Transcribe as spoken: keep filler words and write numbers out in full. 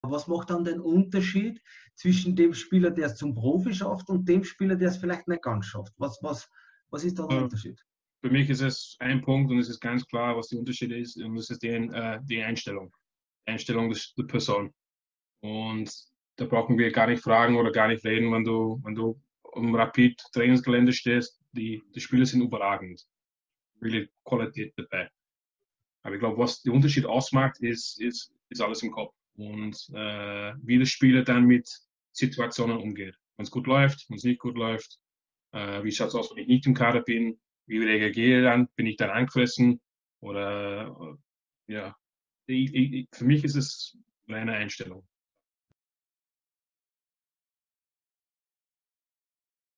was macht dann den Unterschied zwischen dem Spieler, der es zum Profi schafft und dem Spieler, der es vielleicht nicht ganz schafft? Was, was, was ist da der Äh, Unterschied? Für mich ist es ein Punkt und es ist ganz klar, was der Unterschied ist. Und das ist die, äh, die Einstellung. Die Einstellung des, der Person. Und da brauchen wir gar nicht fragen oder gar nicht reden, wenn du, wenn du im Rapid-Trainingsgelände stehst. Die, die Spieler sind überragend. Wirklich Qualität dabei. Aber ich glaube, was den Unterschied ausmacht, ist, ist, ist alles im Kopf. Und äh, wie der Spieler dann mit Situationen umgeht. Wenn es gut läuft, wenn es nicht gut läuft. Äh, wie schaut es aus, wenn ich nicht im Kader bin? Wie reagiere ich dann? Bin ich dann angefressen? Oder äh, ja, ich, ich, für mich ist es eine Einstellung.